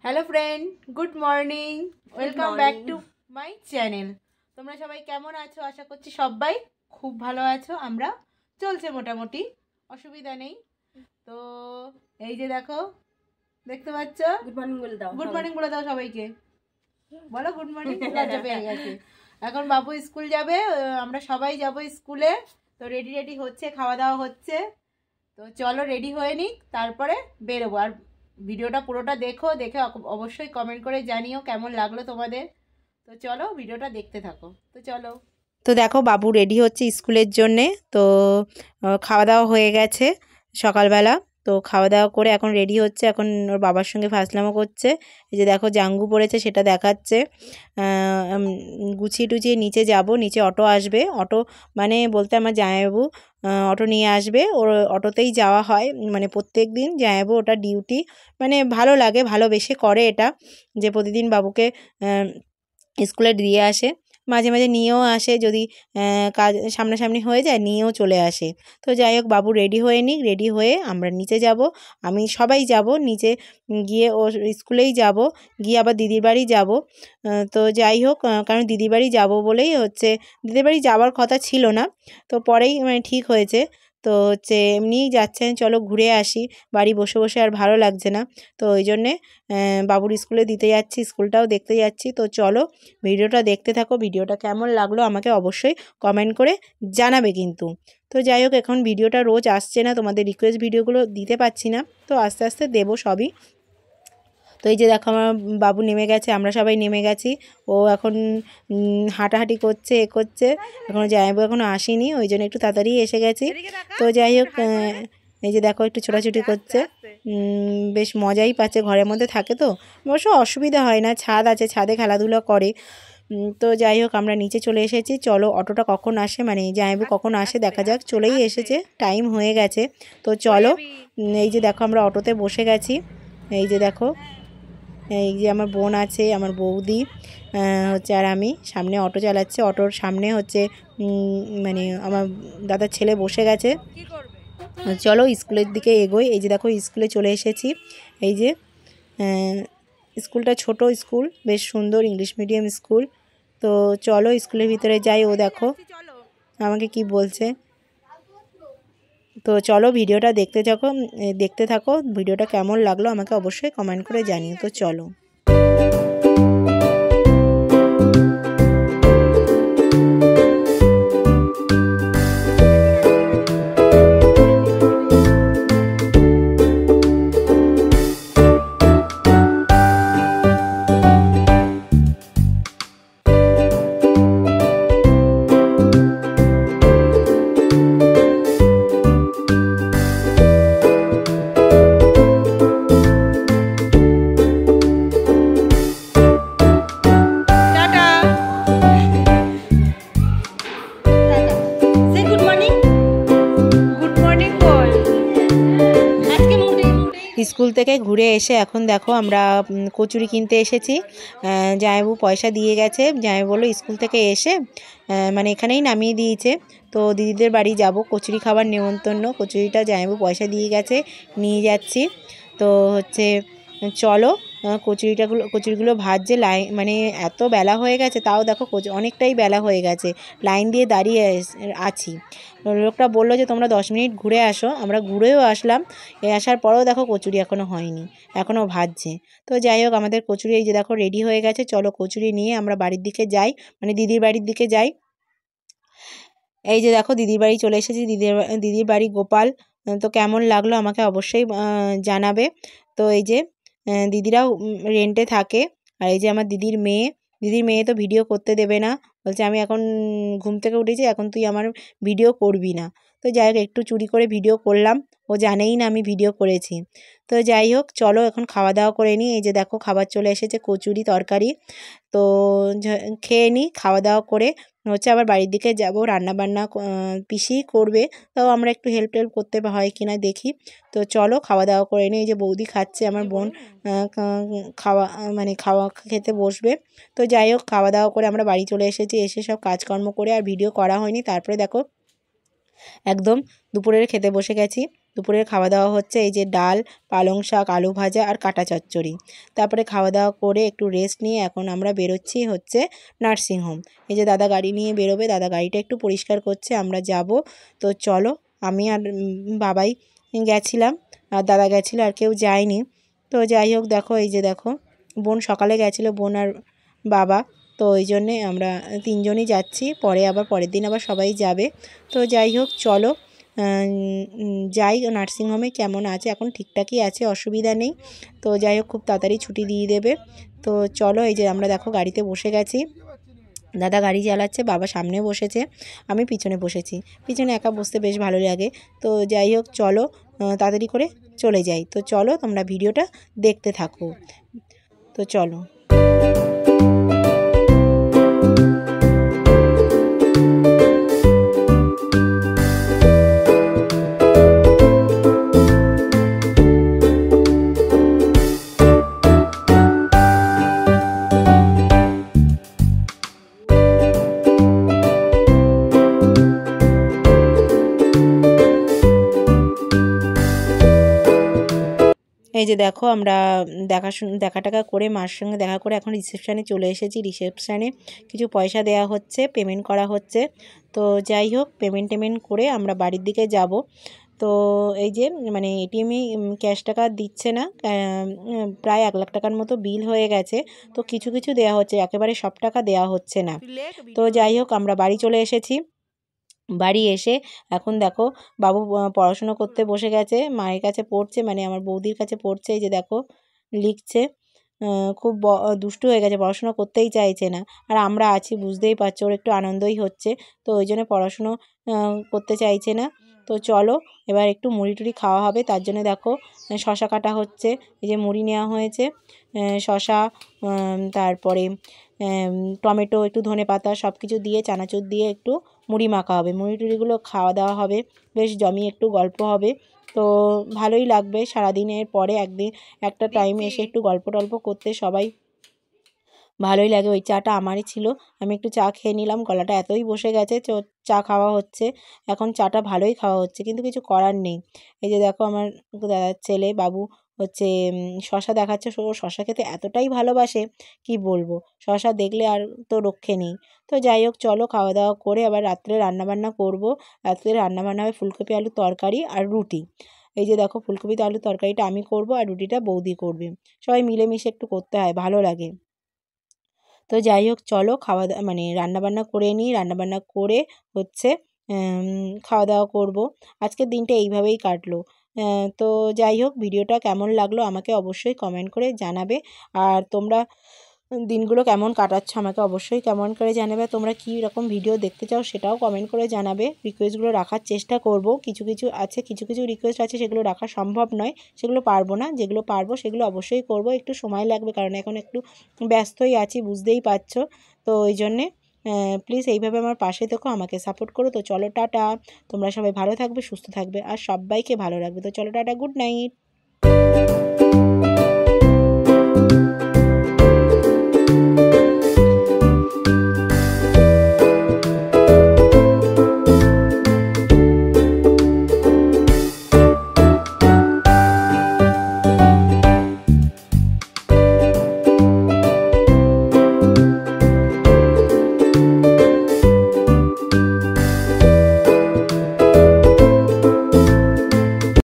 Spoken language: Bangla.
Hello friend, good morning, welcome back to my channel. তোমরা সবাই কেমন আছো? আশা করছি সবাই খুব ভালো আছো। আমরা চলছে মোটামুটি, অসুবিধা নেই। তো এই যে দেখো, দেখতে পাচ্ছ, গুড মর্নিং বলে দাও। গুড মর্নিং বলে দাও সবাইকে, বলো গুড মর্নিং। লজ্জা পেয়ে গেছে। এখন বাবু স্কুল যাবে, আমরা সবাই যাব স্কুলে। তো রেডি হচ্ছে, খাওয়া দাওয়া হচ্ছে। তো চলো রেডি হয়ে নিক, তারপরে বেরোবো। আর ভিডিওটা পুরোটা দেখো, দেখে অবশ্যই কমেন্ট করে জানিও কেমন লাগলো তোমাদের। তো চলো ভিডিওটা দেখতে থাকো। তো চলো। তো দেখো বাবু রেডি হচ্ছে স্কুলের জন্যে। তো খাওয়া দাওয়া হয়ে গেছে সকালবেলা। তো খাওয়া দাওয়া করে এখন রেডি হচ্ছে, এখন ওর বাবার সঙ্গে ফাজলামো করছে। এই যে দেখো জাঙ্গু পড়েছে, সেটা দেখাচ্ছে। গুছিয়ে টুছিয়ে নিচে যাব, নিচে অটো আসবে। অটো মানে বলতে আমার জামাইবাবু অটো নিয়ে আসবে, ওর অটোতেই যাওয়া হয় মানে প্রত্যেক দিন। জামাইবাবু ওটা ডিউটি, মানে ভালো লাগে, ভালোবেসে করে এটা, যে প্রতিদিন বাবুকে স্কুলে দিয়ে আসে। মাঝে মাঝে নিয়েও আসে, যদি কাজ সামনাসামনি হয়ে যায় নিয়েও চলে আসে। তো যাই হোক, বাবু রেডি হয়ে নিক, রেডি হয়ে আমরা নিচে যাব। আমি সবাই যাব নিচে, গিয়ে ও স্কুলেই যাব, গিয়ে আবার দিদির বাড়ি যাব। তো যাই হোক, কারণ দিদির বাড়ি যাব বলেই হচ্ছে, দিদির বাড়ি যাওয়ার কথা ছিল না, তো পরেই মানে ঠিক হয়েছে। তো হচ্ছে এমনিই যাচ্ছেন, চলো ঘুরে আসি, বাড়ি বসে বসে আর ভালো লাগছে না। তো ওই জন্যে বাবুর স্কুলে দিতে যাচ্ছি, স্কুলটাও দেখতে যাচ্ছি। তো চলো ভিডিওটা দেখতে থাকো। ভিডিওটা কেমন লাগলো আমাকে অবশ্যই কমেন্ট করে জানাবে কিন্তু। তো যাই হোক, এখন ভিডিওটা রোজ আসছে না, তোমাদের রিকোয়েস্ট ভিডিওগুলো দিতে পারছি না, তো আস্তে আস্তে দেবো সবই। তো এই যে দেখো আমার বাবু নেমে গেছে, আমরা সবাই নেমে গেছি। ও এখন হাঁটাহাঁটি করছে, এ করছে। এখনও জামাইবাবু এখনও আসেনি, ওই জন্য একটু তাড়াতাড়ি এসে গেছি। তো যাই হোক, এই যে দেখো একটু ছোটাছুটি করছে, বেশ মজাই পাচ্ছে, ঘরের মধ্যে থাকে তো অবশ্য অসুবিধা হয় না, ছাদ আছে, ছাদে খেলাধুলা করে। তো যাই হোক, আমরা নিচে চলে এসেছি। চলো অটোটা কখন আসে, মানে জামাইবাবু কখন আসে দেখা যাক। চলেই এসেছে, টাইম হয়ে গেছে। তো চলো, এই যে দেখো আমরা অটোতে বসে গেছি। এই যে দেখো, এই যে আমার বোন আছে, আমার বৌদি হচ্ছে, আর আমি সামনে অটো চালাচ্ছে। অটোর সামনে হচ্ছে মানে আমার দাদার ছেলে বসে গেছে। চলো স্কুলের দিকে এগোই। এই যে দেখো স্কুলে চলে এসেছি। এই যে স্কুলটা ছোট স্কুল, বেশ সুন্দর, ইংলিশ মিডিয়াম স্কুল। তো চলো স্কুলের ভিতরে যাই। ও দেখো আমাকে কি বলছে। তো চলো ভিডিওটা দেখতে থাকো। ভিডিওটা কেমন লাগলো আমাকে অবশ্যই কমেন্ট করে জানিও। তো চলো। স্কুল থেকে ঘুরে এসে এখন দেখো আমরা কচুরি কিনতে এসেছি। জামাইবাবু পয়সা দিয়ে গেছে। জামাইবাবু বললো স্কুল থেকে এসে মানে এখানেই নামিয়ে দিয়েছে। তো দিদিদের বাড়ি যাব, কচুরি খাবার নেমন্তন্ন। কচুরিটা জামাইবাবু পয়সা দিয়ে গেছে, নিয়ে যাচ্ছি। তো হচ্ছে চলো, কচুরিগুলো ভাজছে। মানে এত বেলা হয়ে গেছে, তাও দেখো অনেকটাই বেলা হয়ে গেছে, লাইন দিয়ে দাঁড়িয়ে আছি। লোকটা বললো যে তোমরা 10 মিনিট ঘুরে আসো। আমরা ঘুরেও আসলাম, আসার পরেও দেখো কচুরি এখনও হয়নি, এখনও ভাজছে। তো যাই হোক, আমাদের কচুরি এই যে দেখো রেডি হয়ে গেছে। চলো কচুরি নিয়ে আমরা বাড়ির দিকে যাই, মানে দিদির বাড়ির দিকে যাই। এই যে দেখো দিদির বাড়ি চলে এসেছি। দিদির বাড়ি গোপাল। তো কেমন লাগলো আমাকে অবশ্যই জানাবে। তো এই যে দিদিরাও রেন্টে থাকে। আর এই যে আমার দিদির মেয়ে তো ভিডিও করতে দেবে না, বলছে আমি এখন ঘুম থেকে উঠেছি, এখন তুই আমার ভিডিও করবি না। তো যাই হোক, একটু চুরি করে ভিডিও করলাম, ও জানেই না আমি ভিডিও করেছি। তো যাই হোক, চলো এখন খাওয়া দাওয়া করে নিই। এই যে দেখো খাবার চলে এসেছে, কচুরি তরকারি। তো খেয়ে নিই, খাওয়া দাওয়া করে হচ্ছে আবার বাড়ির দিকে যাব। রান্নাবান্না পিসি করবে, তাও আমরা একটু হেল্প করতে হয় কিনা দেখি। তো চলো খাওয়া দাওয়া করে নিই। এই যে বৌদি খাচ্ছে, আমার বোন খাওয়া খেতে বসবে। তো যাই হোক, খাওয়া দাওয়া করে আমরা বাড়ি চলে এসেছি। এসে সব কাজকর্ম করে আর ভিডিও করা হয়নি। তারপরে দেখো একদম দুপুরের খেতে বসে গেছি। দুপুরের খাওয়া দাওয়া হচ্ছে এই যে ডাল, পালং শাক, আলু ভাজা আর কাটা চচ্চড়ি। তারপরে খাওয়া দাওয়া করে একটু রেস্ট নিয়ে এখন আমরা বেরোচ্ছি হচ্ছে নার্সিংহোম। এই যে দাদা গাড়ি নিয়ে বেরোবে, দাদা গাড়িটা একটু পরিষ্কার করছে, আমরা যাব। তো চলো, আমি আর বাবাই গেছিলাম, আর দাদা গেছিলো, আর কেউ যায়নি। তো যাই হোক, দেখো এই যে দেখো, বোন সকালে গেছিলো, বোন আর বাবা। তো ওই জন্যে আমরা তিনজনই যাচ্ছি, পরে আবার পরের দিন আবার সবাই যাবে। তো যাই হোক চলো যাই নার্সিংহোমে কেমন আছে, এখন ঠিকঠাকই আছে, অসুবিধা নেই। তো যাই হোক খুব তাড়াতাড়ি ছুটি দিয়ে দেবে। তো চলো, এই যে আমরা দেখো গাড়িতে বসে গেছি, দাদা গাড়ি চালাচ্ছে, বাবা সামনে বসেছে, আমি পিছনে বসেছি। পিছনে একা বসতে বেশ ভালো লাগে। তো যাই হোক চলো তাড়াতাড়ি করে চলে যাই। তো চলো তোমরা ভিডিওটা দেখতে থাকো। তো চলো। এই যে দেখো আমরা দেখা টাকা করে মার সঙ্গে দেখা করে এখন রিসেপশানে চলে এসেছি। রিসেপশানে কিছু পয়সা দেওয়া হচ্ছে, পেমেন্ট করা হচ্ছে। তো যাই হোক পেমেন্ট করে আমরা বাড়ির দিকে যাব। তো এই যে মানে এটিএমে ক্যাশ টাকা দিচ্ছে না, প্রায় 1 লাখ টাকার মতো বিল হয়ে গেছে। তো কিছু কিছু দেওয়া হচ্ছে, একেবারে সব টাকা দেওয়া হচ্ছে না। তো যাই হোক আমরা বাড়ি চলে এসেছি। বাড়ি এসে এখন দেখো বাবু পড়াশুনো করতে বসে গেছে, মায়ের কাছে পড়ছে, মানে আমার বৌদির কাছে পড়ছে। এই যে দেখো লিখছে, খুব দুষ্টু হয়ে গেছে, পড়াশুনো করতেই চাইছে না। আর আমরা আছি, বুঝতেই পারছো, ওর একটু আনন্দই হচ্ছে। তো ওই জন্য পড়াশুনো করতে চাইছে না। তো চলো এবার একটু মুড়ি টুড়ি খাওয়া হবে, তার জন্য দেখো শশা কাটা হচ্ছে। এই যে মুড়ি নেওয়া হয়েছে, শশা, তারপরে টমেটো, একটু ধনেপাতা, সব কিছু দিয়ে চানাচুর দিয়ে একটু মুড়ি মাখা হবে। মুড়ি টুড়িগুলো খাওয়া দাওয়া হবে, বেশ জমিয়ে একটু গল্প হবে। তো ভালোই লাগবে সারাদিনের পরে একদিন একটা টাইমে এসে একটু গল্প টল্প করতে, সবাই ভালোই লাগে। ওই চাটা আমারই ছিল, আমি একটু চা খেয়ে নিলাম, গলাটা এতই বসে গেছে। চা খাওয়া হচ্ছে, এখন চাটা ভালোই খাওয়া হচ্ছে, কিন্তু কিছু করার নেই। এই যে দেখো আমার দাদার ছেলে বাবু হচ্ছে শশা দেখাচ্ছে, ও শশা খেতে এতটাই ভালোবাসে কি বলবো, শশা দেখলে আর তো রক্ষে নেই। তো যাই হোক চলো খাওয়া দাওয়া করে আবার রাত্রে রান্নাবান্না করবো। রাত্রে রান্নাবান্না হবে ফুলকপি আলুর তরকারি আর রুটি। এই যে দেখো ফুলকপি আলুর তরকারিটা আমি করব আর রুটিটা বৌদি করবে, সবাই মিলেমিশে একটু করতে হয়, ভালো লাগে। তো যাই হোক চলো খাওয়া দাওয়া মানে রান্নাবান্না করে নিই, রান্নাবান্না করে হচ্ছে খাওয়া দাওয়া করব। আজকের দিনটা এইভাবেই কাটলো। তো যাই হোক ভিডিওটা কেমন লাগলো আমাকে অবশ্যই কমেন্ট করে জানাবে। আর তোমরা দিনগুলো কেমন কাটাচ্ছ আমাকে অবশ্যই কমেন্ট করে জানাবে। তোমরা কী রকম ভিডিও দেখতে চাও সেটাও কমেন্ট করে জানাবে। রিকোয়েস্টগুলো রাখার চেষ্টা করব, কিছু কিছু আছে, কিছু কিছু রিকোয়েস্ট আছে সেগুলো রাখা সম্ভব নয়, সেগুলো পারবো না। যেগুলো পারবো সেগুলো অবশ্যই করব, একটু সময় লাগবে কারণ এখন একটু ব্যস্তই আছি, বুঝতেই পারছো। তো ওই জন্যে প্লিজ এইভাবে আমার পাশে থেকো, আমাকে সাপোর্ট করো। তো চলো টাটা, তোমরা সবাই ভালো থাকবে, সুস্থ থাকবে আর সবাইকে ভালো রাখবে। তো চলো টাটা, গুড নাইট।